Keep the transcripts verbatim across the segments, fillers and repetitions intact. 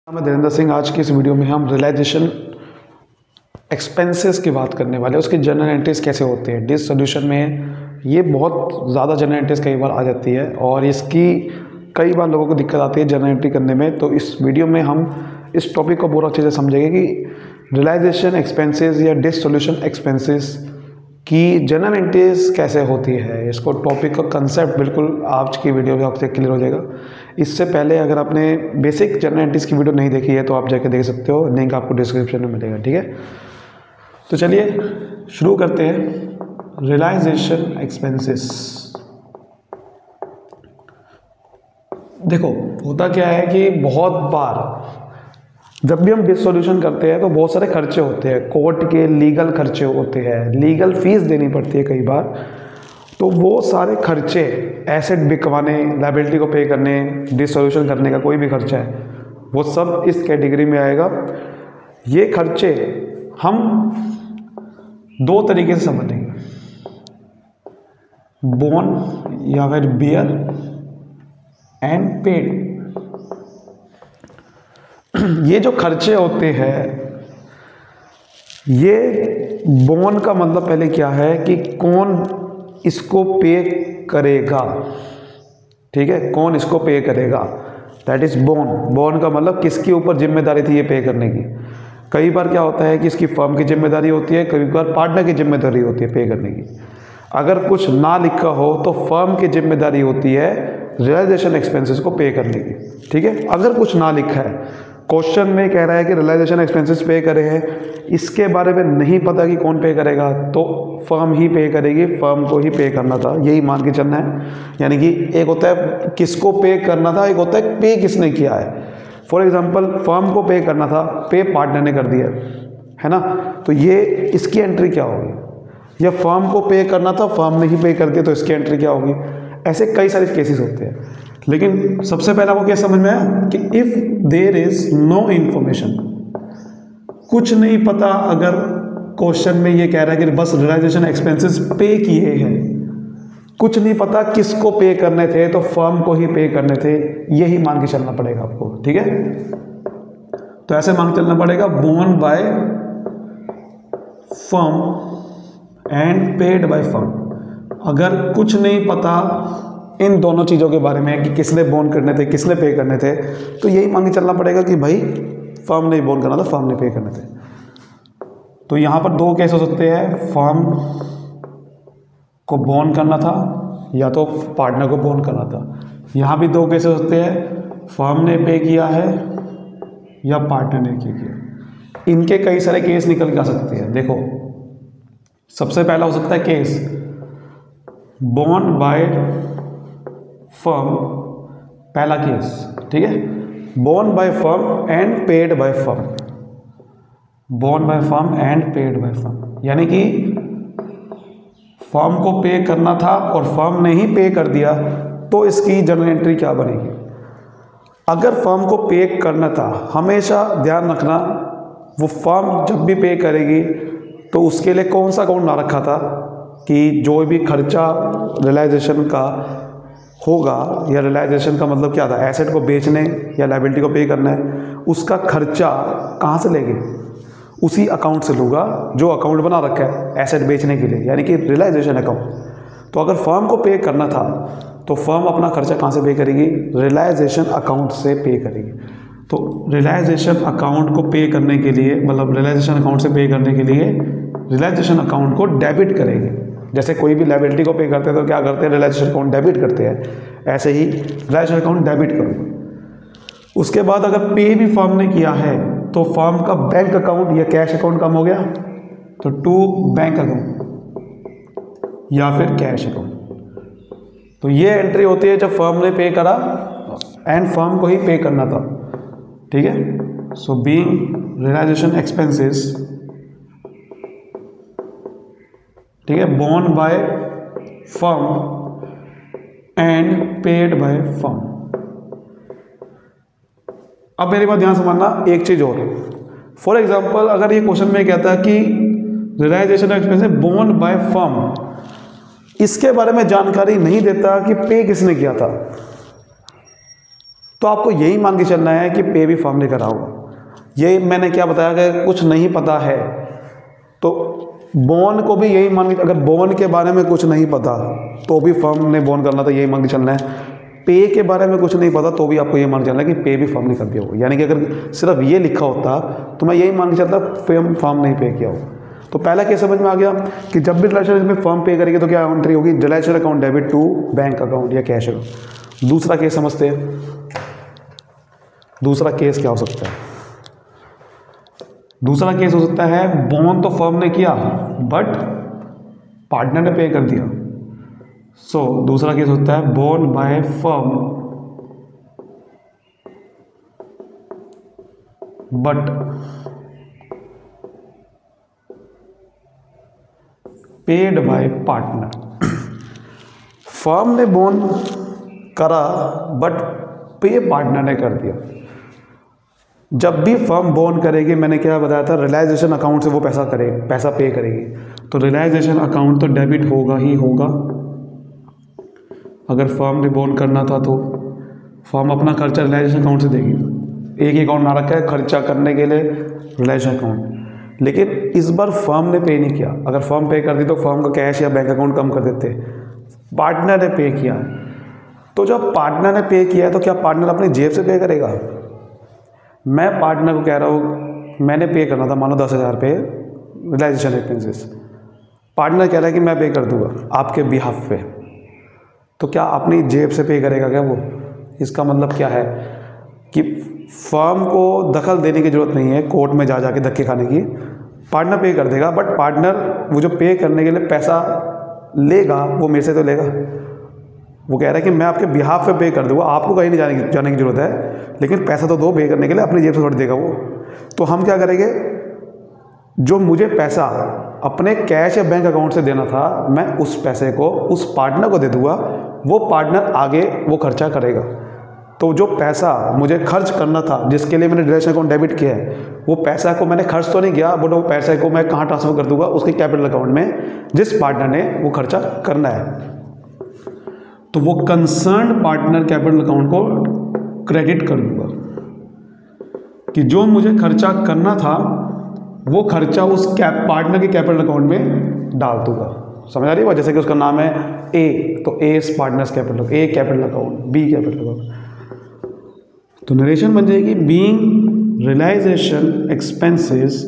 मैं धीरेन्द्र सिंह। आज की इस वीडियो में हम रियलाइजेशन एक्सपेंसेस की बात करने वाले हैं। उसके जर्नल एंट्रीज कैसे होते हैं। डिस सोल्यूशन में ये बहुत ज़्यादा जर्नल एंट्रीज कई बार आ जाती है और इसकी कई बार लोगों को दिक्कत आती है जर्नल एंट्री करने में। तो इस वीडियो में हम इस टॉपिक को बहुत अच्छे से समझेंगे कि रियलाइजेशन एक्सपेंसेस या डिस सोल्यूशन एक्सपेंसेस की जर्नल एंट्रीज कैसे होती है। इसको टॉपिक का कंसेप्ट बिल्कुल आज की वीडियो में आपसे क्लियर हो जाएगा। इससे पहले अगर आपने बेसिक जर्नल एंट्रीज की वीडियो नहीं देखी है तो आप जाके देख सकते हो, लिंक आपको डिस्क्रिप्शन में मिलेगा। ठीक है, तो चलिए शुरू करते हैं। रियलाइजेशन एक्सपेंसेस, देखो होता क्या है कि बहुत बार जब भी हम डिस सॉल्यूशन करते हैं तो बहुत सारे खर्चे होते हैं। कोर्ट के लीगल खर्चे होते हैं, लीगल फीस देनी पड़ती है कई बार। तो वो सारे खर्चे, एसेट बिकवाने, लायबिलिटी को पे करने, डिस सॉल्यूशन करने का कोई भी खर्चा है, वो सब इस कैटेगरी में आएगा। ये खर्चे हम दो तरीके से समझेंगे, बोन या फिर बियर एंड पेड। ये जो खर्चे होते हैं, ये बोन का मतलब पहले क्या है कि कौन इसको पे करेगा। ठीक है, कौन इसको पे करेगा, दैट इज बोन। बोन का मतलब किसके ऊपर जिम्मेदारी थी ये पे करने की। कई बार क्या होता है कि इसकी फर्म की जिम्मेदारी होती है, कई बार पार्टनर की जिम्मेदारी होती है पे करने की। अगर कुछ ना लिखा हो तो फर्म की जिम्मेदारी होती है रियलाइजेशन एक्सपेंसेस को पे करने की। ठीक है, अगर कुछ ना लिखा है, क्वेश्चन में कह रहा है कि रियलाइजेशन एक्सपेंसेस पे करे हैं, इसके बारे में नहीं पता कि कौन पे करेगा, तो फर्म ही पे करेगी, फर्म को ही पे करना था, यही मान के चलना है। यानी कि एक होता है किसको पे करना था, एक होता है पे किसने किया है। फॉर एग्जांपल फर्म को पे करना था, पे पार्टनर ने कर दिया है ना, तो ये इसकी एंट्री क्या होगी। या फर्म को पे करना था, फर्म ने ही पे कर दिया, तो इसकी एंट्री क्या होगी। ऐसे कई सारे केसेस होते हैं। लेकिन सबसे पहला वो क्या समझ में आया कि if there is no information, कुछ नहीं पता। अगर क्वेश्चन में ये कह रहा है कि बस रियलाइजेशन एक्सपेंसेस पे किए हैं, कुछ नहीं पता किसको पे करने थे, तो फर्म को ही पे करने थे, यही मान के चलना पड़ेगा आपको। ठीक है, तो ऐसे मान के चलना पड़ेगा, borne by firm and paid by firm. अगर कुछ नहीं पता इन दोनों चीज़ों के बारे में कि किसने बोन करने थे, किसने पे करने थे, तो यही मान के चलना पड़ेगा कि भाई फर्म ने बोन करना था, फर्म ने पे करने थे। तो यहाँ पर दो केस हो सकते हैं, फर्म को बोन करना था या तो पार्टनर को बोन करना था। यहाँ भी दो केस हो सकते हैं, फर्म ने पे किया है या पार्टनर ने किया। इनके कई सारे केस निकल के आ सकते हैं। देखो सबसे पहला हो सकता है केस बोन बाय फर्म, पहला केस। ठीक है, borne by firm and paid by firm, borne by firm and paid by firm. यानी कि फर्म को पे करना था और फर्म ने ही पे कर दिया, तो इसकी जर्नल एंट्री क्या बनेगी। अगर फर्म को पे करना था, हमेशा ध्यान रखना वो फर्म जब भी पे करेगी तो उसके लिए कौन सा अकाउंट ना रखा था कि जो भी खर्चा रियलाइजेशन का होगा, या रियलाइजेशन का मतलब क्या था, एसेट को बेचने या लायबिलिटी को पे करना है, उसका खर्चा कहाँ से लेंगे, उसी अकाउंट से लूँगा जो अकाउंट बना रखा है एसेट बेचने के लिए, यानी कि रियलाइजेशन अकाउंट। तो अगर फर्म को पे करना था तो फर्म अपना खर्चा कहाँ से पे करेगी, रियलाइजेशन अकाउंट से पे करेगी। तो रियलाइजेशन अकाउंट को पे करने के लिए, मतलब रियलाइजेशन अकाउंट से पे करने के लिए रियलाइजेशन अकाउंट को डेबिट करेगी। जैसे कोई भी लायबिलिटी को पे करते हैं तो क्या करते हैं, रियलाइजेशन अकाउंट डेबिट करते हैं, ऐसे ही रियलाइजेशन अकाउंट डेबिट करो। उसके बाद अगर पे भी फर्म ने किया है तो फर्म का बैंक अकाउंट या कैश अकाउंट कम हो गया, तो टू बैंक अकाउंट या फिर कैश अकाउंट। तो ये एंट्री होती है जब फर्म ने पे करा एंड फर्म को ही पे करना था। ठीक है, सो बीइंग रियलाइजेशन एक्सपेंसेस, ठीक है, borne by firm and paid by firm. अब मेरी बात ध्यान समझना, एक चीज और। फॉर एग्जांपल अगर ये क्वेश्चन में कहता है कि realization expenses borne by firm, इसके बारे में जानकारी नहीं देता कि पे किसने किया था, तो आपको यही मान के चलना है कि पे भी फर्म ने करा होगा। ये मैंने क्या बताया कि कुछ नहीं पता है तो बोन को भी यही मान के, अगर बोन के बारे में कुछ नहीं पता तो भी फर्म ने बोन करना था, यही मान के चलना है। पे के बारे में कुछ नहीं पता तो भी आपको ये मान के चलना है कि पे भी फर्म ने कर दिया होगा। यानी कि अगर सिर्फ ये लिखा होता तो मैं यही मान के चलता फर्म फर्म नहीं पे किया हो। तो पहला केस समझ में आ गया कि जब भी रिलेशन में फर्म पे करेगी तो क्या एंट्री होगी, relation account debit to bank account या कैश अकाउंट। दूसरा केस समझते हैं, दूसरा केस क्या हो सकता है। दूसरा केस हो सकता है बोन तो फर्म ने किया बट पार्टनर ने पे कर दिया। सो so, दूसरा केस होता है borne by firm but paid by partner. Firm ने बोन करा बट पे पार्टनर ने कर दिया। जब भी फर्म बोन करेगी, मैंने क्या बताया था, रियलाइजेशन अकाउंट से वो पैसा करे पैसा पे करेगी, तो रियलाइजेशन अकाउंट तो डेबिट होगा ही होगा। अगर फर्म ने बोन करना था तो फर्म अपना खर्चा रियलाइजेशन अकाउंट से देगी। एक ही अकाउंट ना रखा है खर्चा करने के लिए रियलाइजेशन अकाउंट, लेकिन इस बार फर्म ने पे नहीं किया। अगर फर्म पे कर दी तो फर्म का कैश या बैंक अकाउंट कम कर देते, पार्टनर ने पे किया है। तो जब पार्टनर ने पे किया है तो क्या पार्टनर अपनी जेब से पे करेगा? मैं पार्टनर को कह रहा हूँ मैंने पे करना था, मानो दस हज़ार पे रियलाइजेशन एक्सपेंसेस, पार्टनर कह रहा है कि मैं पे कर दूंगा आपके बिहाफ पे, तो क्या अपनी जेब से पे करेगा क्या वो? इसका मतलब क्या है कि फर्म को दखल देने की ज़रूरत नहीं है कोर्ट में जा जा के धक्के खाने की, पार्टनर पे कर देगा। बट पार्टनर वो जो पे करने के लिए पैसा लेगा वो मेरे से तो लेगा। वो कह रहा है कि मैं आपके बिहाफ पे पे कर दूंगा, आपको कहीं नहीं जाने की जाने की ज़रूरत है, लेकिन पैसा तो दो पे करने के लिए, अपनी जेब से छोड़ देगा वो। तो हम क्या करेंगे, जो मुझे पैसा अपने कैश या बैंक अकाउंट से देना था मैं उस पैसे को उस पार्टनर को दे दूंगा, वो पार्टनर आगे वो खर्चा करेगा। तो जो पैसा मुझे खर्च करना था जिसके लिए मैंने रिलेशन अकाउंट डेबिट किया है, वो पैसा को मैंने खर्च तो नहीं किया, बट वो पैसे को मैं कहाँ ट्रांसफर कर दूंगा, उसके कैपिटल अकाउंट में जिस पार्टनर ने वो खर्चा करना है। तो वो कंसर्न पार्टनर कैपिटल अकाउंट को क्रेडिट कर दूंगा कि जो मुझे खर्चा करना था वो खर्चा उस कैप पार्टनर के कैपिटल अकाउंट में डाल दूंगा। समझ आ रही है? जैसे कि उसका नाम है ए, तो ए इस partners capital, A capital account, B capital account. तो नरेशन बन जाएगी being realisation expenses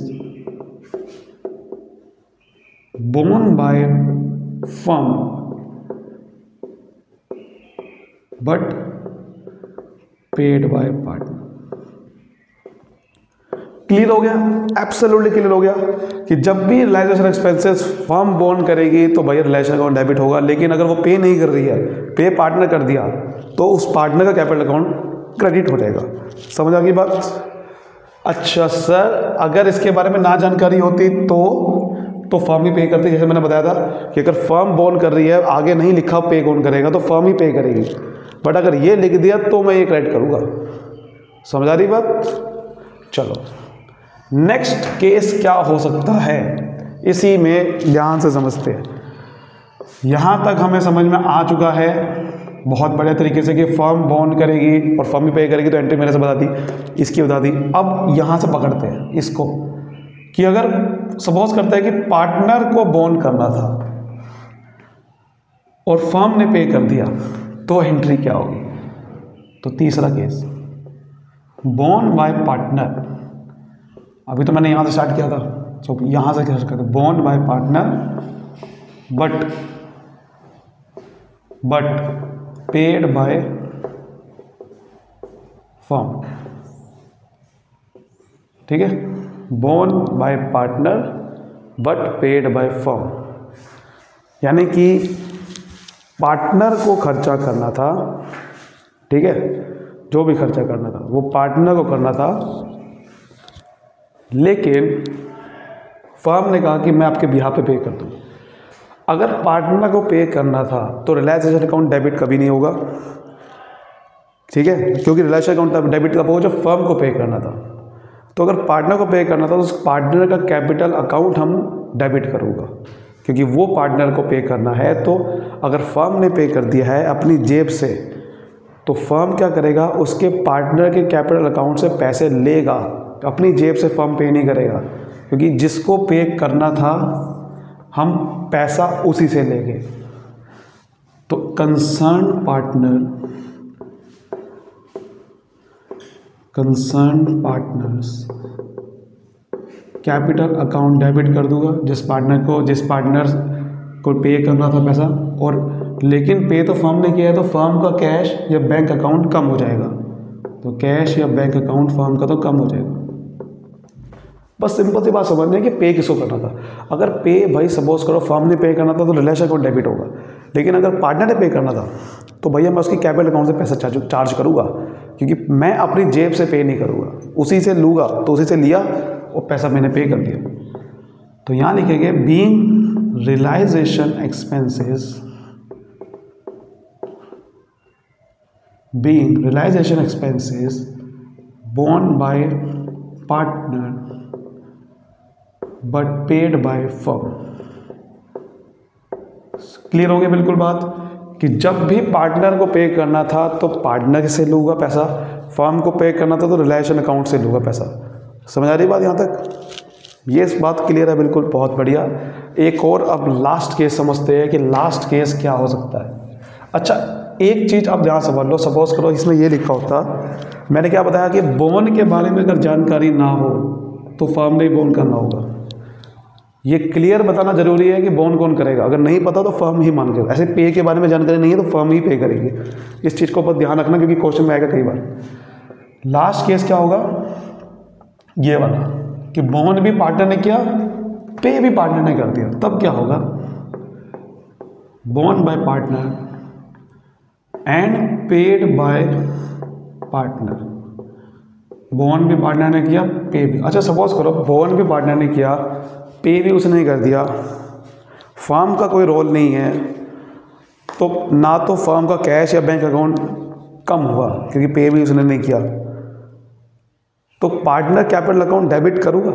borne by firm but paid by partner. Clear हो गया? एब्सोल्युटली क्लियर हो गया कि जब भी रियलाइजेशन एक्सपेंसेस फर्म बोन करेगी तो भैया रिलेशन अकाउंट डेबिट होगा, लेकिन अगर वो पे नहीं कर रही है, पे पार्टनर कर दिया, तो उस पार्टनर का कैपिटल अकाउंट क्रेडिट हो जाएगा। समझ आ गई बात? अच्छा सर, अगर इसके बारे में ना जानकारी होती तो तो फर्म ही पे करती। जैसे मैंने बताया था कि अगर फर्म बोन कर रही है, आगे नहीं लिखा पे कौन करेगा, तो फर्म ही पे करेगी, बट अगर ये लिख दिया तो मैं ये क्रेडिट करूँगा। समझ आ रही बात? चलो नेक्स्ट केस क्या हो सकता है, इसी में ध्यान से समझते हैं। यहाँ तक हमें समझ में आ चुका है बहुत बढ़िया तरीके से कि फर्म बोन करेगी और फर्म ही पे करेगी, तो एंट्री मैंने से बता दी, इसकी बता दी। अब यहाँ से पकड़ते हैं इसको कि अगर सपोज करते हैं कि पार्टनर को बोन करना था और फर्म ने पे कर दिया, तो एंट्री क्या होगी? तो तीसरा केस बोन बाय पार्टनर। अभी तो मैंने यहाँ से स्टार्ट किया था, तो यहाँ से क्या करते हैं, borne by partner but but paid by firm. ठीक है, borne by partner but paid by firm, यानी कि पार्टनर को खर्चा करना था। ठीक है, जो भी खर्चा करना था वो पार्टनर को करना था, लेकिन फर्म ने कहा कि मैं आपके बिहाफ पे पे कर दूँ। अगर पार्टनर को पे करना था तो रियलाइजेशन अकाउंट डेबिट कभी नहीं होगा। ठीक है, क्योंकि रियलाइजेशन अकाउंट डेबिट कब होगा? जब फर्म को पे करना था। तो अगर पार्टनर को पे करना था तो उस पार्टनर का कैपिटल अकाउंट हम डेबिट करूँगा, क्योंकि वो पार्टनर को पे करना है। तो अगर फर्म ने पे कर दिया है अपनी जेब से, तो फर्म क्या करेगा, उसके पार्टनर के कैपिटल अकाउंट से पैसे लेगा, अपनी जेब से फर्म पे नहीं करेगा, क्योंकि जिसको पे करना था हम पैसा उसी से लेंगे। तो concern partner concern partners capital account debit कर दूंगा, जिस पार्टनर को जिस पार्टनर को पे करना था पैसा, और लेकिन पे तो फर्म ने किया है, तो फर्म का कैश या बैंक अकाउंट कम हो जाएगा। तो कैश या बैंक अकाउंट फर्म का तो कम हो जाएगा। बस सिंपल सी बात समझनी है कि पे किसको करना था। अगर पे भाई सपोज करो फर्म ने पे करना था तो रिलेशन अकाउंट डेबिट होगा, लेकिन अगर पार्टनर ने पे करना था तो भैया मैं उसकी कैपिटल अकाउंट से पैसा चार्ज चार्ज करूँगा, क्योंकि मैं अपनी जेब से पे नहीं करूँगा, उसी से लूँगा, तो उसी से लिया और पैसा मैंने पे कर दिया। तो यहाँ लिखेंगे being realisation expenses being realization expenses borne by partner but paid by firm। Clear हो गया बिल्कुल बात, कि जब भी पार्टनर को पे करना था तो पार्टनर से लूँगा पैसा, फर्म को पे करना था तो रिलेशन अकाउंट से लूँगा पैसा। समझ आ रही बात यहाँ तक? ये बात क्लियर है बिल्कुल, बहुत बढ़िया। एक और अब लास्ट केस समझते हैं कि लास्ट केस क्या हो सकता है। अच्छा, एक चीज़ आप ध्यान समझ लो, सपोज करो इसमें ये लिखा होता, मैंने क्या बताया कि बोन के बारे में अगर जानकारी ना हो तो फर्म ने बोन करना होगा। ये क्लियर बताना जरूरी है कि बोन कौन करेगा, अगर नहीं पता तो फर्म ही मान करेगा। ऐसे पे के बारे में जानकारी नहीं है तो फर्म ही पे करेगी। इस चीज़ को ऊपर ध्यान रखना, क्योंकि क्वेश्चन में आएगा कई बार। लास्ट केस क्या होगा, ये वाला, कि बोन भी पार्टनर ने किया, पे भी पार्टनर ने कर दिया। तब क्या होगा, borne by partner and paid by partner. Borne भी पार्टनर ने किया, पे भी। अच्छा सपोज करो बोन भी पार्टनर ने किया, पे भी उसने कर दिया, फर्म का कोई रोल नहीं है, तो ना तो फर्म का कैश या बैंक अकाउंट कम हुआ क्योंकि पे भी उसने नहीं किया, तो पार्टनर कैपिटल अकाउंट डेबिट करूँगा।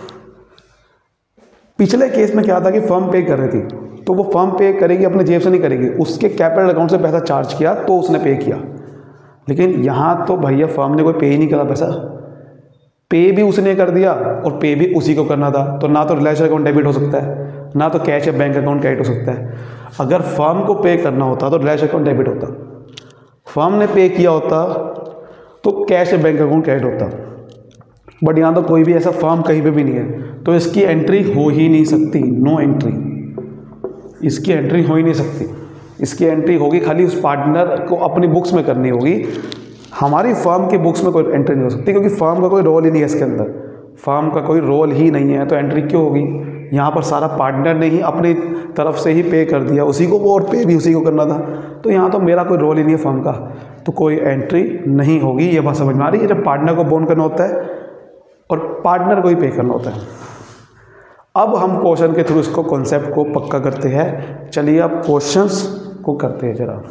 पिछले केस में क्या था कि फर्म पे कर रही थी, तो वो फर्म पे करेगी, अपने जेब से नहीं करेगी, उसके कैपिटल अकाउंट से पैसा चार्ज किया तो उसने पे किया। लेकिन यहाँ तो भैया फर्म ने कोई पे ही नहीं करा पैसा, पे भी उसने कर दिया और पे भी उसी को करना था, तो ना तो रिलेशन अकाउंट डेबिट हो सकता है, ना तो कैश या बैंक अकाउंट क्रेडिट हो सकता है। अगर फर्म को पे करना होता तो रिलेशन अकाउंट डेबिट होता, फर्म ने पे किया होता तो कैश या बैंक अकाउंट क्रेडिट होता, बट यहाँ तो कोई भी ऐसा फर्म कहीं पे भी नहीं है, तो इसकी एंट्री हो ही नहीं सकती। नो एंट्री, इसकी एंट्री हो ही नहीं सकती। इसकी एंट्री होगी खाली उस पार्टनर को अपनी बुक्स में करनी होगी, हमारी फर्म की बुक्स में कोई एंट्री नहीं हो सकती, क्योंकि फर्म का कोई रोल ही नहीं है इसके अंदर, फर्म का कोई रोल ही नहीं है, तो एंट्री क्यों होगी। यहाँ पर सारा पार्टनर ने ही अपनी तरफ से ही पे कर दिया उसी को, वो और पे भी उसी को करना था, तो यहाँ तो मेरा कोई रोल ही नहीं है फर्म का, तो कोई एंट्री नहीं होगी। ये बात समझ में आ रही है, जब पार्टनर को बोन करना होता है और पार्टनर को ही पे करना होता है। अब हम क्वेश्चन के थ्रू इसको कॉन्सेप्ट को पक्का करते हैं। चलिए अब क्वेश्चंस को करते हैं जरा।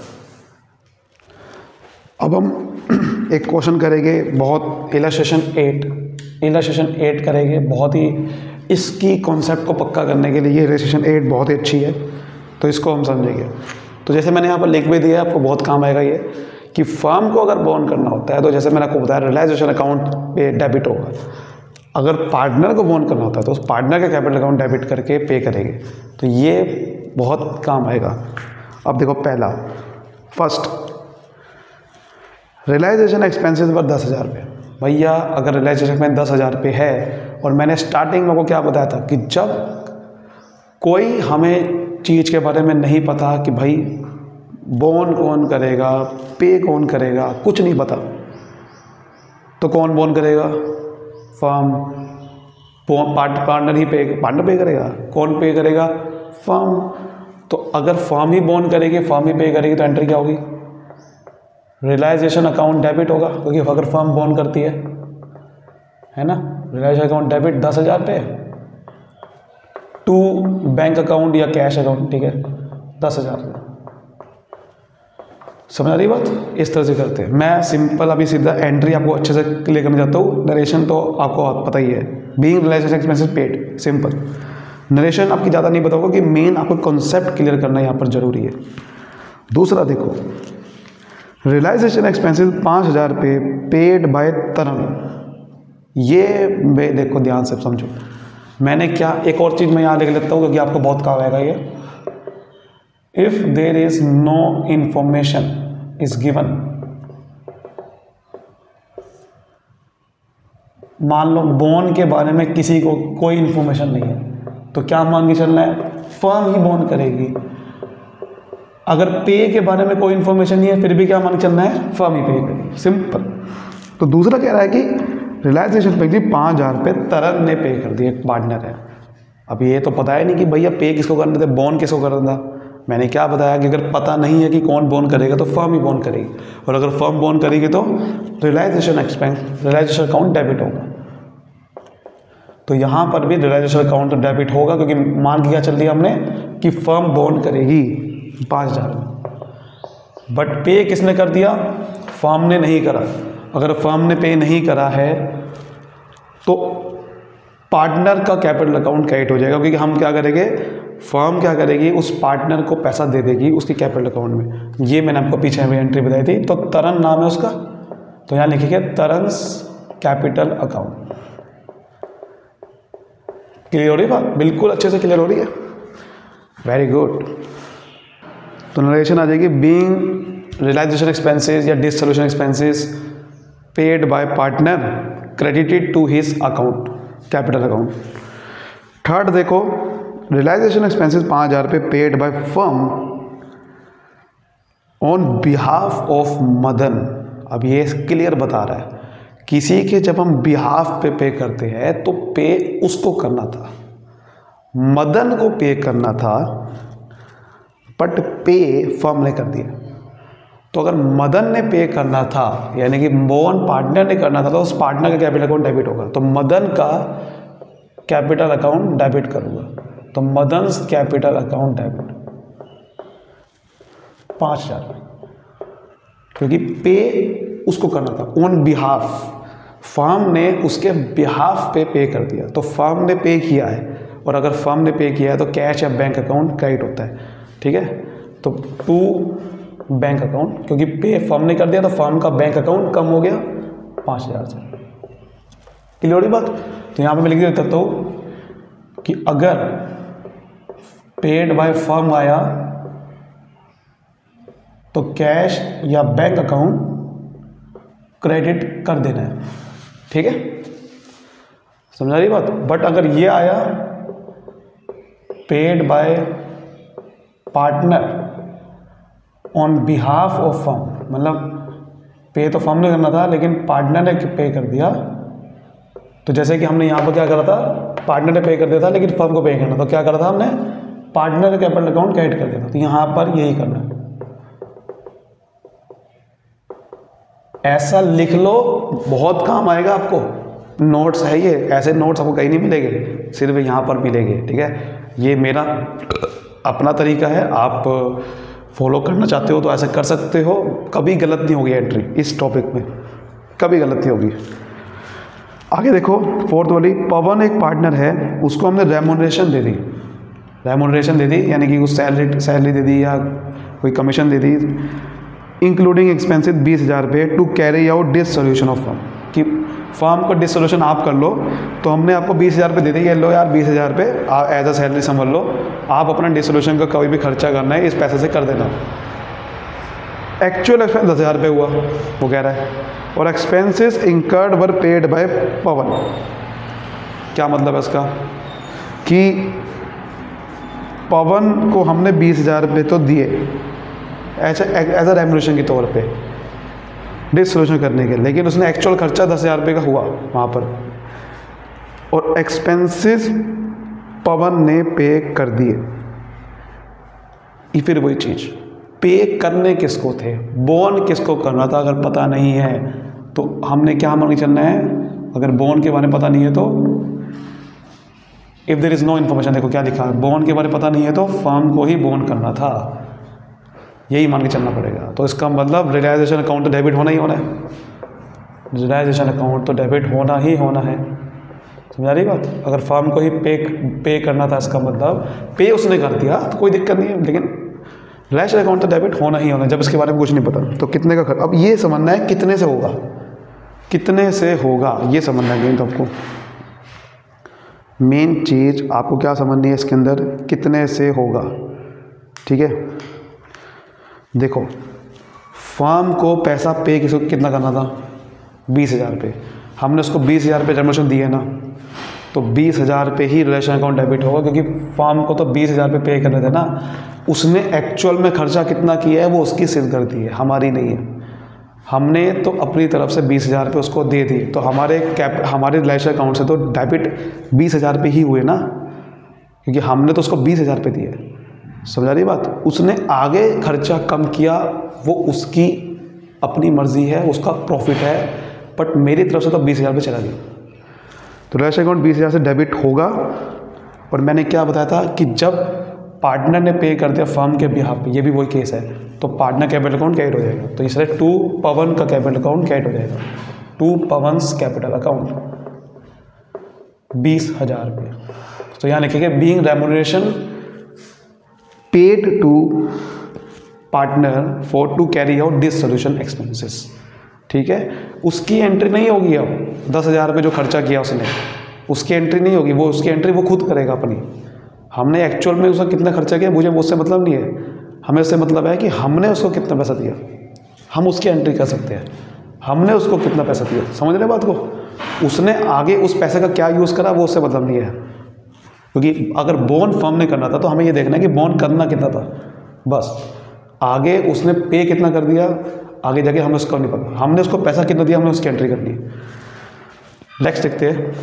अब हम एक क्वेश्चन करेंगे, बहुत इलस्ट्रेशन एट इलस्ट्रेशन एट करेंगे, बहुत ही इसकी कॉन्सेप्ट को पक्का करने के लिए ये इलस्ट्रेशन एट बहुत ही अच्छी है, तो इसको हम समझेंगे। तो जैसे मैंने यहाँ पर लिख भी दिया, आपको बहुत काम आएगा ये, कि फर्म को अगर बोन करना होता है तो जैसे मैंने आपको बताया रियलाइजेशन अकाउंट पे डेबिट होगा। अगर पार्टनर को बोन करना होता है तो उस पार्टनर का कैपिटल अकाउंट डेबिट करके पे करेंगे, तो ये बहुत काम आएगा। अब देखो पहला, फर्स्ट रियलाइजेशन एक्सपेंसेस पर दस हज़ार रुपये। भैया अगर रियलाइजेशन एक्सपेंस दस हज़ार रुपये है और मैंने स्टार्टिंग में आपको क्या बताया था कि जब कोई हमें चीज़ के बारे में नहीं पता कि भाई बोन कौन करेगा, पे कौन करेगा, कुछ नहीं पता, तो कौन बोन करेगा, फर्म। पार्टनर ही पे पार्टनर पे करेगा, कौन पे करेगा, फर्म। तो अगर फर्म ही बोन करेगी, फर्म ही पे करेगी, तो एंट्री क्या होगी, रियलाइजेशन अकाउंट डेबिट होगा, क्योंकि अगर फर्म बोन करती है है ना, रियलाइजेशन अकाउंट डेबिट दस हज़ार पे टू बैंक अकाउंट या कैश अकाउंट, ठीक है, दस हज़ार। समझ आ रही बात? इस तरह से करते हैं। मैं सिंपल अभी सीधा एंट्री आपको अच्छे से क्लियर करना चाहता हूँ। नरेशन तो आपको पता ही है, being realisation expenses paid, simple. Narration आपकी ज़्यादा नहीं बताऊंगा कि मेन आपको कॉन्सेप्ट क्लियर करना यहाँ पर जरूरी है। दूसरा देखो, रियलाइजेशन एक्सपेंसेस पाँच हज़ार पे पेड बाय तरन। ये मैं देखो ध्यान से समझो, मैंने क्या एक और चीज़ मैं यहाँ लिख लेता हूँ क्योंकि आपको बहुत काम आएगा ये। If there is no information is given, मान लो बोन के बारे में किसी को कोई इंफॉर्मेशन नहीं है तो क्या मान के चलना है, फर्म ही बोन करेगी। अगर पे के बारे में कोई इंफॉर्मेशन नहीं है फिर भी क्या मान के चलना है, फर्म ही पे करेगी, सिंपल। तो दूसरा कह रहा है कि रियलाइजेशन पे पाँच हज़ार रुपये तरन ने पे कर दिए, एक पार्टनर है। अब ये तो पता है नहीं कि भैया पे किसको करना था, बोन किसको करना था। मैंने क्या बताया कि अगर पता नहीं है कि कौन बोन करेगा तो फर्म ही बोन करेगी, और अगर फर्म बोन करेगी तो realisation expense realisation account debit होगा। तो यहाँ पर भी रियलाइजेशन अकाउंट डेबिट होगा क्योंकि मान के क्या चल दिया हमने कि फर्म बोन करेगी पाँच हज़ार में, बट पे किसने कर दिया, फर्म ने नहीं करा। अगर फर्म ने पे नहीं करा है तो पार्टनर का कैपिटल अकाउंट क्रेडिट हो जाएगा, क्योंकि हम क्या करेंगे, फर्म क्या करेगी, उस पार्टनर को पैसा दे देगी उसकी कैपिटल अकाउंट में। ये मैंने आपको पीछे में एंट्री बताई थी। तो तरन नाम है उसका, तो यहाँ लिखिए तरन्स कैपिटल अकाउंट। क्लियर हो रही बात, बिल्कुल अच्छे से क्लियर हो रही है, वेरी गुड। तो नरेशन आ जाएगी, बीइंग रियलाइजेशन एक्सपेंसेस या dissolution expenses paid by partner credited to his account capital account. Third देखो, रियलाइजेशन एक्सपेंसेस पाँच हज़ार रुपये paid by firm on behalf of Madan. अब ये क्लियर बता रहा है, किसी के जब हम बिहाफ पे पे करते हैं तो पे उसको करना था, मदन को पे करना था, बट पे फर्म ने कर दिया। तो अगर मदन ने पे करना था यानी कि बोन पार्टनर ने करना था तो उस पार्टनर का कैपिटल अकाउंट डेबिट होगा। तो मदन का कैपिटल अकाउंट डेबिट करूँगा, तो मदन्स कैपिटल अकाउंट डेबिट पाँच हज़ार, क्योंकि पे उसको करना था ऑन बिहाफ, फर्म ने उसके बिहाफ पे पे कर दिया। तो फर्म ने पे किया है, और अगर फर्म ने पे किया है तो कैश या बैंक अकाउंट क्रेडिट होता है, ठीक है। तो टू बैंक अकाउंट, क्योंकि पे फर्म ने कर दिया तो फर्म का बैंक अकाउंट कम हो गया पाँच हज़ार से। क्लियर हो रही बात। तो यहाँ पे मैं लिख देता हूँ कि अगर पेड बाय फर्म आया तो कैश या बैंक अकाउंट क्रेडिट कर देना है, ठीक है, समझा रही बात। बट अगर ये आया paid by partner on behalf of firm, मतलब पे तो फर्म ने करना था लेकिन पार्टनर ने पे कर दिया। तो जैसे कि हमने यहाँ पर क्या करा था, पार्टनर ने पे कर दिया था लेकिन फर्म को पे करना, तो क्या करा था हमने, पार्टनर का कैपिटल अकाउंट क्रेडिट कर दिया था। तो यहाँ पर यही करना है, ऐसा लिख लो, बहुत काम आएगा आपको। नोट्स है ये, ऐसे नोट्स आपको कहीं नहीं मिलेंगे, सिर्फ यहाँ पर मिलेंगे, ठीक है। ये मेरा अपना तरीका है, आप फॉलो करना चाहते हो तो ऐसे कर सकते हो। कभी गलत नहीं होगी एंट्री इस टॉपिक में, कभी गलत नहीं होगी। आगे देखो फोर्थ वाली, पवन एक पार्टनर है, उसको हमने रेमोनरेशन दे दी, रेमोनरेशन दे दी यानी कि उस सैलरी सैलरी दे दी या कोई कमीशन दे दी, इंक्लूडिंग एक्सपेंसिव बीस हज़ार रुपये to carry out dissolution of firm, कि फर्म को डिसोल्यूशन आप कर लो तो हमने आपको बीस हज़ार रुपये दे दी, ये लो यार बीस हज़ार रुपये एज अ सैलरी समझ लो, आप अपना डिसोल्यूशन का कोई भी खर्चा करना है इस पैसे से कर देना। एक्चुअल एक्सपेंस दस हज़ार रुपये हुआ, वो कह रहा है, और expenses incurred were paid by Pawan. क्या मतलब है इसका, कि पवन को हमने बीस हज़ार रुपये तो दिए ऐसा एज अ रेम्यूनरेशन के तौर पे डिसोल्यूशन करने के, लेकिन उसने एक्चुअल खर्चा दस हज़ार रुपये का हुआ वहाँ पर, और एक्सपेंसेस पवन ने पे कर दिए। फिर वही चीज़, पे करने किसको थे, बोन किसको करना था, अगर पता नहीं है तो हमने क्या मान के चलना है, अगर बोन के बारे में पता नहीं है तो if there is no information, देखो क्या लिखा है, बोन के बारे में पता नहीं है तो फर्म को ही बोन करना था, यही मान के चलना पड़ेगा। तो इसका मतलब रियलाइजेशन अकाउंट तो डेबिट होना ही होना है, रियलाइजेशन अकाउंट तो डेबिट होना ही होना है, समझा रही बात। अगर फर्म को ही पे पे करना था, इसका मतलब पे उसने कर दिया तो कोई दिक्कत नहीं है, लेकिन रिलेशन अकाउंट तो डेबिट होना ही होना जब इसके बारे में कुछ नहीं पता। तो कितने का खर्च, अब ये समझना है कितने से होगा, कितने से होगा ये समझना है। तो आपको मेन चीज़ आपको क्या समझनी है इसके अंदर, कितने से होगा। ठीक है, देखो फर्म को पैसा पे किसको कितना करना था, बीस हज़ार पे, हमने उसको बीस हज़ार पे रेमुनरेशन दी है ना, तो बीस हज़ार पे ही रिलेशन अकाउंट डेबिट होगा, क्योंकि फर्म को तो बीस हज़ार पे पे करने थे ना। उसने एक्चुअल में खर्चा कितना किया है वो उसकी सिरदर्दी है, हमारी नहीं है। हमने तो अपनी तरफ से बीस हज़ार पे उसको दे दी, तो हमारे कैप हमारे रिलेशन अकाउंट से तो डेबिट बीस हज़ार पे ही हुए ना, क्योंकि हमने तो उसको बीस हज़ार पे दिए। समझा रही बात। उसने आगे खर्चा कम किया वो उसकी अपनी मर्जी है, उसका प्रॉफिट है, बट मेरी तरफ से तो बीस हज़ार पे चला गया। तो रिलेशन अकाउंट बीस हज़ार से डेबिट होगा। और मैंने क्या बताया था कि जब पार्टनर ने पे कर दिया फर्म के बिहाफ पे, ये भी वही केस है, तो पार्टनर कैपिटल अकाउंट कैट हो जाएगा। तो इसलिए टू पवन का कैपिटल अकाउंट कैट हो जाएगा, टू पवन्स कैपिटल अकाउंट बीस हज़ार पे। तो यहाँ लिखेंगे being remuneration paid to partner for to carry out dissolution expenses. ठीक है, उसकी एंट्री नहीं होगी। अब दस हज़ार पे जो खर्चा किया उसने, उसकी एंट्री नहीं होगी, वो उसकी एंट्री वो खुद करेगा अपनी। हमने एक्चुअल में उसका कितना खर्चा किया मुझे उससे मतलब नहीं है, हमें उससे मतलब है कि हमने उसको कितना पैसा दिया, हम उसकी एंट्री कर सकते हैं, हमने उसको कितना पैसा दिया। समझ रहे बात को। उसने आगे उस पैसे का क्या यूज़ करा वो उससे मतलब नहीं है, क्योंकि अगर बॉन्ड फर्म ने करना था तो हमें ये देखना है कि बॉन्ड करना कितना था, बस। आगे उसने पे कितना कर दिया, आगे जाके हमें उसका नहीं पता, हमने उसको पैसा कितना दिया, हमें उसकी एंट्री करनी है। नेक्स्ट देखते हैं,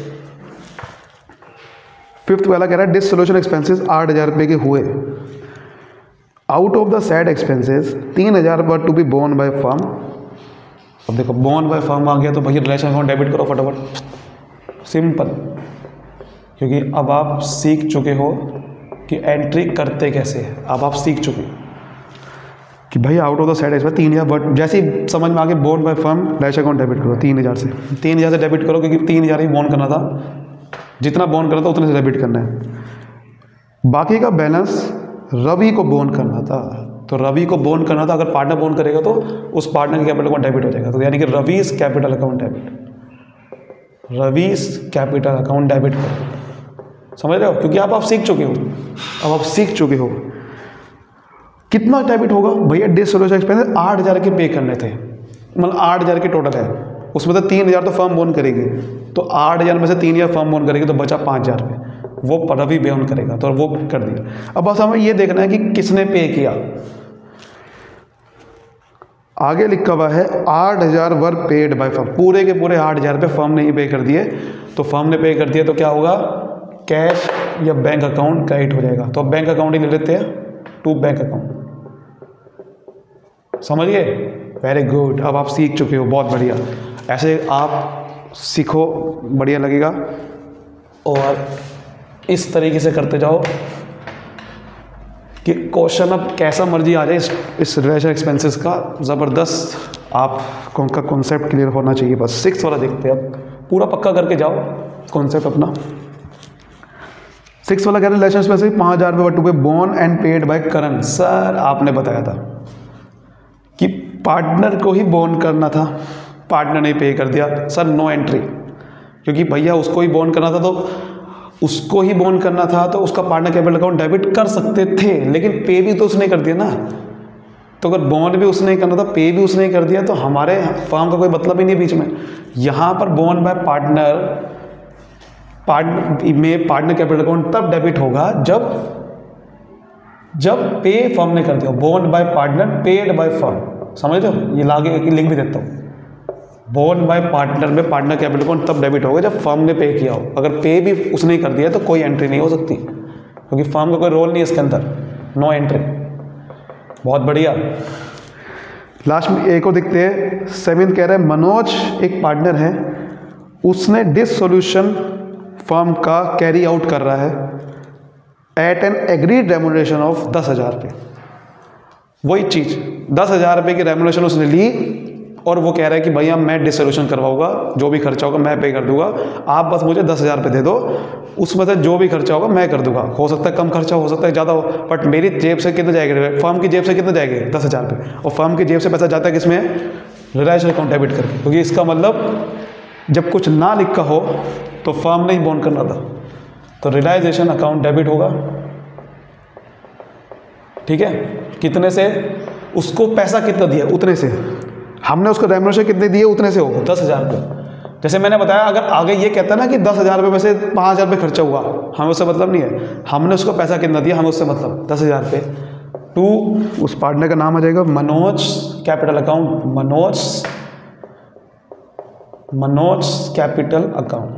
फिफ्थ वाला कह रहा है डिस सोल्यूशन एक्सपेंसेस आठ हज़ार रुपये के हुए। Out of the said expenses तीन हज़ार were to be borne by firm. अब देखो बोर्न बाय फर्म आ गया तो भैया रिलेशन अकाउंट डेबिट करो फटाफट, सिंपल। क्योंकि अब आप सीख चुके हो कि एंट्री करते कैसे है, अब आप सीख चुके हो कि भाई out of the said expense तीन हज़ार, बट जैसे ही समझ में आ गया borne by firm realisation account debit करो तीन हज़ार से, तीन हज़ार से डेबिट करो, क्योंकि तीन हज़ार ही बोर्न करना था, जितना बोर्न करना था उतने से डेबिट करना है। बाकी का बैलेंस रवि को बोर्न करना था, तो रवि को बोर्न करना था, अगर पार्टनर बोर्न करेगा तो उस पार्टनर के कैपिटल अकाउंट डेबिट हो जाएगा। तो यानी कि Ravi's capital account debit, Ravi's capital account debit करो। समझ रहे हो, क्योंकि आप आप सीख चुके हो, अब आप सीख चुके हो। कितना डेबिट होगा भैया, डिस सोल्यूशन एक्सपेंस आठ हज़ार के पे करने थे, मतलब आठ हज़ार के टोटल है, उसमें से तीन हज़ार तो फर्म बोन करेगी, तो आठ हज़ार में से तीन हज़ार फर्म बोन करेगी, तो बचा पाँच हज़ार पे वो रवि बोन करेगा, तो वो कर दिया। अब बस हमें ये देखना है कि किसने पे किया। आगे लिखा हुआ है आठ हज़ार वर पेड बाय फर्म, पूरे के पूरे आठ हज़ार पे फर्म ने ही पे कर दिए, तो फर्म ने पे कर दिया तो क्या होगा, कैश या बैंक अकाउंट क्रेडिट हो जाएगा। तो अब बैंक अकाउंट ही ले लेते हैं, टू बैंक अकाउंट। समझिए, वेरी गुड, अब आप सीख चुके हो, बहुत बढ़िया। ऐसे आप सीखो, बढ़िया लगेगा, और इस तरीके से करते जाओ कि क्वेश्चन अब कैसा मर्जी आ जाए इस इस रिलेशन एक्सपेंसेस का, ज़बरदस्त आपको उनका कॉन्सेप्ट क्लियर होना चाहिए। बस सिक्स वाला देखते हैं, अब पूरा पक्का करके जाओ कॉन्सेप्ट अपना। सिक्स वाला कह रहे हैं रिलेशन एक्सपेंसेस पाँच हज़ार रुपये to pay borne and paid by Karan. Sir आपने बताया था कि पार्टनर को ही बोर्न करना था, पार्टनर ने पे कर दिया। सर नो एंट्री, क्योंकि भैया उसको ही बोर्न करना था, तो उसको ही बोर्न करना था तो उसका पार्टनर कैपिटल अकाउंट डेबिट कर सकते थे, लेकिन पे भी तो उसने कर दिया ना। तो अगर बोर्न भी उसने करना था, पे भी उसने कर दिया, तो हमारे फर्म का कोई मतलब ही नहीं बीच में। यहाँ पर बोर्न बाय पार्टनर पार्टनर में पार्टनर कैपिटल अकाउंट तब डेबिट होगा जब जब पे फर्म ने कर दिया, borne by partner paid by firm. समझ रहे हो, ये लागे लिंक भी देता हूँ। बोर्न बाय पार्टनर में पार्टनर कैपिटल अकाउंट तब डेबिट होगा जब फर्म ने पे किया हो। अगर पे भी उसने कर दिया तो कोई एंट्री नहीं हो सकती, क्योंकि फर्म का कोई रोल नहीं है इसके अंदर, नो एंट्री। बहुत बढ़िया। लास्ट में एक और देखते हैं, सेवेंथ कह रहे हैं मनोज एक पार्टनर है, उसने डिस सॉल्यूशन फर्म का कैरी आउट कर रहा है at an agreed remuneration of दस हज़ार रुपये। वही चीज़, दस हज़ार रुपये की रेम्यूनरेशन उसने ली और वो कह रहा है कि भैया मैं डिसोल्यूशन करवाऊंगा, जो भी खर्चा होगा मैं पे कर दूंगा, आप बस मुझे दस हज़ार रुपये दे दो, उसमें से जो भी खर्चा होगा मैं कर दूंगा। हो सकता है कम खर्चा हो सकता है ज़्यादा हो, बट मेरी जेब से कितने जाएंगे, फर्म की जेब से कितने जाएंगे, दस हज़ार रुपये, और फर्म की जेब से पैसा जाता है किसमें, रिलायंस अकाउंट डेबिट करके। क्योंकि इसका मतलब जब कुछ ना लिखा हो तो फर्म ने ही बॉन्ड करना था, तो रिलाइजेशन अकाउंट डेबिट होगा। ठीक है, कितने से, उसको पैसा कितना दिया उतने से, हमने उसको रेम्यूनरेशन कितने दिए उतने से होगा, दस हज़ार रुपये। जैसे मैंने बताया, अगर आगे ये कहता है ना कि दस हज़ार रुपये में से पाँच हज़ार रुपये खर्चा हुआ, हमें उससे मतलब नहीं है, हमने उसको पैसा कितना दिया, हमें उससे मतलब दस हज़ार रुपये। टू, उस पार्टनर का नाम आ जाएगा Manoj, capital account Manoj, Manoj capital account.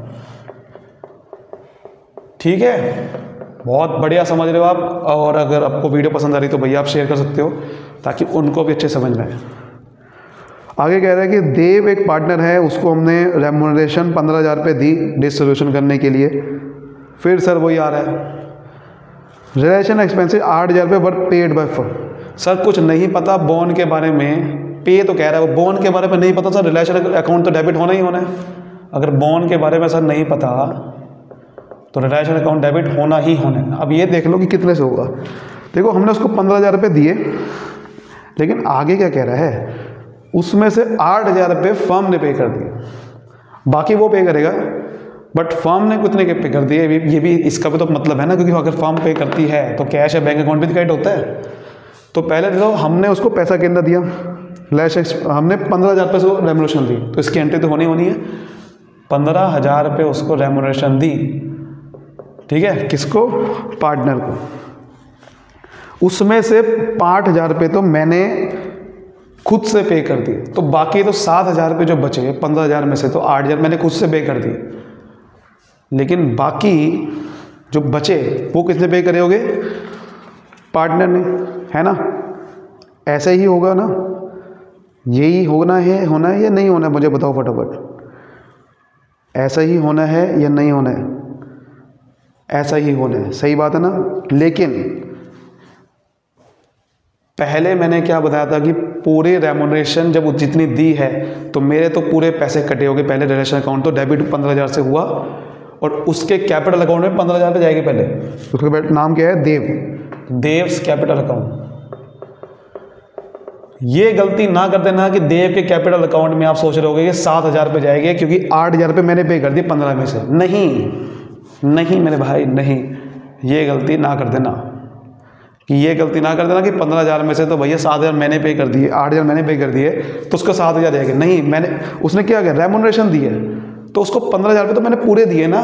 ठीक है, बहुत बढ़िया समझ रहे हो आप। और अगर आपको वीडियो पसंद आ रही तो भैया आप शेयर कर सकते हो ताकि उनको भी अच्छे समझ में आए। आगे कह रहा है कि देव एक पार्टनर है, उसको हमने रेम्यूनरेशन पंद्रह हज़ार रुपये दी डिसोल्यूशन करने के लिए। फिर सर वही आ रहा है, रिलेशन एक्सपेंसिस आठ हज़ार रुपये were paid by firm. Sir कुछ नहीं पता बॉन्ड के बारे में, पे तो कह रहा है वो, बॉन्ड के बारे में नहीं पता। सर रिलेशन अकाउंट तो डेबिट होना ही होना है। अगर बॉन्ड के बारे में सर नहीं पता तो रिलेशन अकाउंट डेबिट होना ही होना है। अब ये देख लो कि कितने से होगा। देखो हमने उसको पंद्रह हज़ार रुपये दिए, लेकिन आगे क्या कह रहा है, उसमें से आठ हज़ार रुपये फर्म ने पे कर दिए, बाकी वो पे करेगा। बट फर्म ने कितने के पे कर दिए, ये भी इसका भी तो मतलब है ना, क्योंकि अगर फर्म पे करती है तो कैश या बैंक अकाउंट भी क्रेडिट होता है। तो पहले देखो हमने उसको पैसा कितना दिया, लैश हमने पंद्रह हज़ार रुपये से रेम्यूनरेशन दी, तो इसकी एंट्री तो होनी होनी है। पंद्रह हज़ार रुपये उसको रेम्यूनरेशन दी, ठीक है, किसको, पार्टनर को। उसमें से पाँच हज़ार रुपये तो मैंने खुद से पे कर दिए, तो बाकी तो सात हज़ार रुपये जो बचे पंद्रह हज़ार में से, तो आठ हज़ार मैंने खुद से पे कर दिए। लेकिन बाकी जो बचे वो किसने पे करे होंगे, पार्टनर ने, है ना। ऐसे ही होगा ना, यही होना है, होना है या नहीं होना है, मुझे बताओ फटाफट। ऐसा ही होना है या नहीं होना है, ऐसा ही होना है, सही बात है ना। लेकिन पहले मैंने क्या बताया था कि पूरे रेम्यूनरेशन जब जितनी दी है तो मेरे तो पूरे पैसे कटे होंगे। पहले रिलेशन अकाउंट तो डेबिट पंद्रह हज़ार से हुआ, और उसके कैपिटल अकाउंट में पंद्रह हज़ार पे जाएगी पहले। उसका नाम क्या है, देव, देव्स कैपिटल अकाउंट। ये गलती ना कर देना कि देव के कैपिटल अकाउंट में आप सोच रहे होगे कि सात हज़ार रुपये जाएंगे क्योंकि आठ हज़ार रुपये मैंने पे कर दिए पंद्रह में से। नहीं नहीं मेरे भाई, नहीं, ये गलती ना कर देना, कि ये गलती ना कर देना कि पंद्रह हज़ार में से तो भैया सात हज़ार मैंने पे कर दिए, आठ हज़ार मैंने पे कर दिए, तो उसको सात हज़ार जाएंगे। नहीं, मैंने, उसने क्या किया, रेम्यूनरेशन दी है, तो उसको पंद्रह हज़ार रुपये तो मैंने पूरे दिए ना,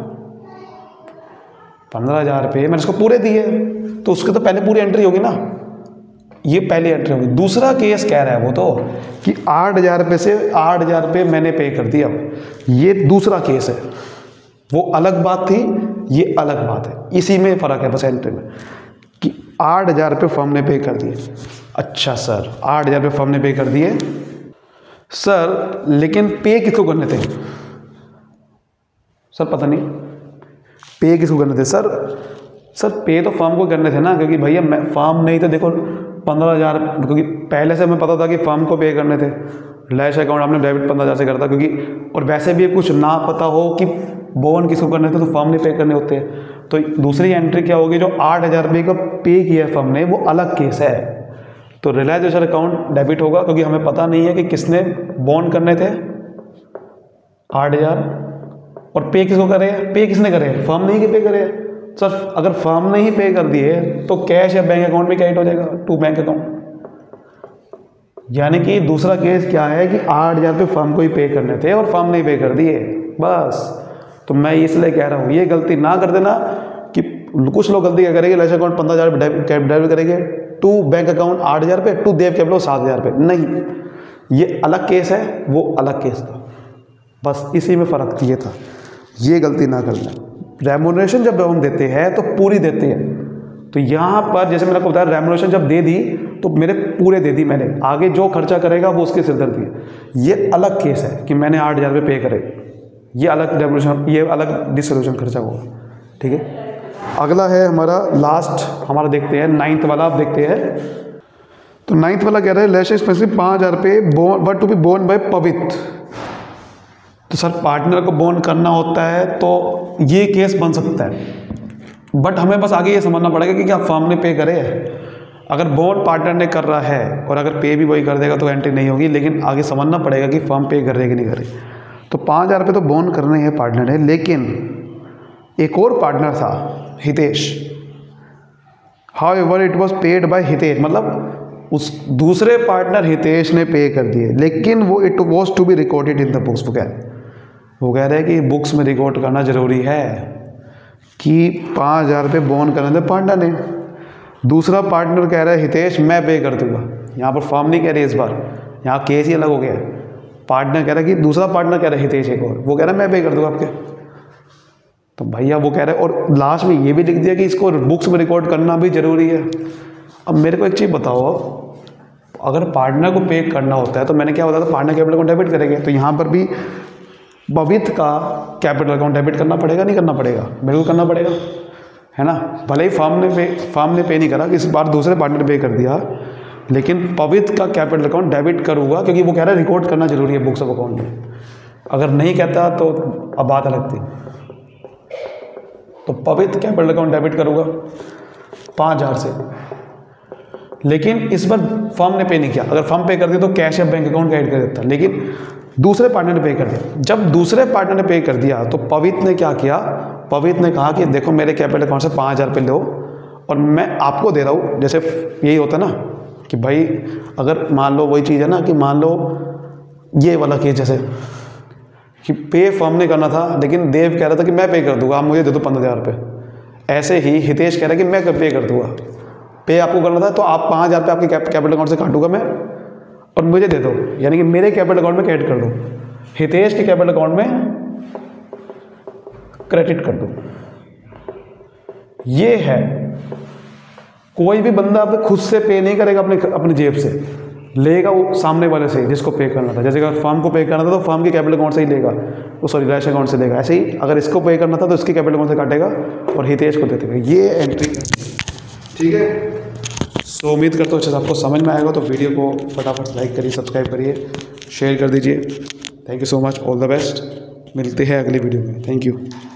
पंद्रह हज़ार रुपये मैंने उसको पूरे दिए, तो उसके तो पहले पूरी एंट्री होगी ना, ये पहली एंट्री होगी। दूसरा केस कह रहा है वो तो कि आठ हज़ार रुपये से आठ हज़ार रुपये मैंने पे कर दिया, ये दूसरा केस है। वो अलग बात थी, ये अलग बात है, इसी में फ़र्क है बस एंट्री में, कि आठ हज़ार रुपये फर्म ने पे कर दिए। अच्छा सर, आठ हज़ार रुपये फर्म ने पे कर दिए सर, लेकिन पे किसको करने थे सर, पता नहीं पे किसको करने थे सर। सर पे तो फर्म को करने थे ना, क्योंकि भैया मैं फर्म नहीं तो देखो पंद्रह हज़ार, क्योंकि पहले से हमें पता था कि फर्म को पे करने थे। रिलायंस अकाउंट आपने डेबिट पंद्रह हज़ार से करता, क्योंकि और वैसे भी कुछ ना पता हो कि बॉन्ड किसको करने थे तो फर्म ने पे करने होते हैं। तो दूसरी एंट्री क्या होगी, जो आठ हज़ार रुपये का पे किया फर्म ने, वो अलग केस है, तो रिलायंस अकाउंट डेबिट होगा, क्योंकि हमें पता नहीं है कि किसने बॉन्ड करने थे आठ हज़ार, और पे किसको करे, पे किसने करे, फर्म ने ही पे करे। सर अगर फर्म ने ही पे कर दिए तो कैश या बैंक अकाउंट में क्रेडिट हो जाएगा टू बैंक अकाउंट। यानी कि दूसरा केस क्या है कि आठ हज़ार रुपये फर्म को ही पे करने थे और फर्म ने ही पे कर दिए बस। तो मैं इसलिए कह रहा हूँ ये गलती ना कर देना कि कुछ लोग गलती क्या करेंगे, रिलायंस अकाउंट पंद्रह हज़ार डेबिट करेंगे, टू बैंक अकाउंट आठ हज़ार रुपये, टू देव कैपिटल सात हज़ार रुपये। नहीं, ये अलग केस है, वो अलग केस था, बस इसी में फ़र्क ये था, ये गलती ना करना। रेम्यूनरेशन जब हम देते हैं तो पूरी देते हैं, तो यहाँ पर जैसे मैंने आपको बताया रेम्यूनरेशन जब दे दी तो मेरे पूरे दे दी मैंने, आगे जो खर्चा करेगा वो उसके सिरदर्दी है। ये अलग केस है कि मैंने आठ हज़ार रुपये पे करे, ये अलग रेम्यूनरेशन, ये अलग डिसोल्यूशन खर्चा होगा। ठीक है, अगला है हमारा लास्ट, हमारा देखते हैं नाइन्थ वाला, आप देखते हैं तो नाइन्थ वाला कह रहा है लेस एक्सपेंसिव पाँच हज़ार रुपये borne but to be borne by Pavitra. तो सर पार्टनर को बोन करना होता है तो ये केस बन सकता है, बट हमें बस आगे ये समझना पड़ेगा कि क्या फर्म ने पे करे। अगर बोन पार्टनर ने कर रहा है और अगर पे भी वही कर देगा तो एंट्री नहीं होगी, लेकिन आगे समझना पड़ेगा कि फर्म पे कर रही है कि नहीं कर रही। तो पाँच हज़ार रुपये तो बोन करने हैं पार्टनर ने, लेकिन एक और पार्टनर था Hitesh. However it was paid by Hitesh, मतलब उस दूसरे पार्टनर हितेश ने पे कर दिए, लेकिन वो it was to be recorded in the books. वो कह रहे वो कह रहे हैं कि बुक्स में रिकॉर्ड करना ज़रूरी है कि पाँच हज़ार रुपये बोन करने थे पार्टनर ने। दूसरा पार्टनर कह रहा है हितेश मैं पे कर दूंगा। यहाँ पर फॉर्म नहीं कह रही इस बार, यहाँ केस ही अलग हो गया है। पार्टनर कह रहा है कि दूसरा पार्टनर कह रहा है हितेश एक और, वो कह रहा है मैं पे कर दूंगा आपके। तो भैया वो कह रहे हैं, और लास्ट में ये भी लिख दिया कि इसको बुक्स में रिकॉर्ड करना भी ज़रूरी है। अब मेरे को एक चीज़ बताओ, अगर पार्टनर को पे करना होता है तो मैंने क्या बताया था, पार्टनर कैपिटल अकाउंट डेबिट करेंगे। तो यहाँ पर भी पवित्र का कैपिटल अकाउंट डेबिट करना पड़ेगा नहीं करना पड़ेगा? बिल्कुल करना पड़ेगा, है ना। भले ही फर्म ने पे फर्म ने पे नहीं करा, इस बार दूसरे पार्टनर ने पे कर दिया, लेकिन पवित्र का कैपिटल अकाउंट डेबिट करूँगा क्योंकि वो कह रहा है रिकॉर्ड करना जरूरी है बुक्स ऑफ अकाउंट में। अगर नहीं कहता तो अब बात अलग थी। तो पवित्र कैपिटल अकाउंट डेबिट करूँगा पाँच हज़ार से, लेकिन इस बार फर्म ने पे नहीं किया। अगर फर्म पे कर दिया तो कैश या बैंक अकाउंट ऐड कर देता, लेकिन दूसरे पार्टनर ने पे कर दिया। जब दूसरे पार्टनर ने पे कर दिया तो पवित्र ने क्या किया, पवित्र ने कहा कि देखो मेरे कैपिटल अकाउंट से पाँच हज़ार रुपये लो और मैं आपको दे रहा हूँ। जैसे यही होता है ना कि भाई अगर मान लो वही चीज़ है ना कि मान लो ये वाला केस जैसे कि पे फर्म ने करना था, लेकिन देव कह रहा था कि मैं पे कर दूंगा, आप मुझे दे दो पंद्रह हज़ार रुपये। ऐसे ही हितेश कह रहा है कि मैं पे कर दूंगा, पे आपको करना था तो आप पाँच हज़ार रुपये आपके कैपिटल अकाउंट से काटूंगा मैं और मुझे दे दो, यानी कि मेरे कैपिटल अकाउंट में क्रेडिट कर दो, हितेश के कैपिटल अकाउंट में क्रेडिट कर दो। ये है, कोई भी बंदा अपने खुद से पे नहीं करेगा, अपने अपनी जेब से लेगा, वो सामने वाले से जिसको पे करना था। जैसे अगर फर्म को पे करना था तो फर्म के कैपिटल अकाउंट से ही लेगा, वो सॉरी रैश अकाउंट से लेगा। ऐसे ही अगर इसको पे करना था तो इसके कैपिटल अकाउंट से काटेगा और हितेश को दे देगा। ये एंट्री, ठीक है। सो उम्मीद करता हूँ अच्छे से आपको समझ में आएगा। तो वीडियो को फटाफट लाइक करिए, सब्सक्राइब करिए, शेयर कर दीजिए। Thank you so much, all the best. मिलते हैं अगली वीडियो में। Thank you.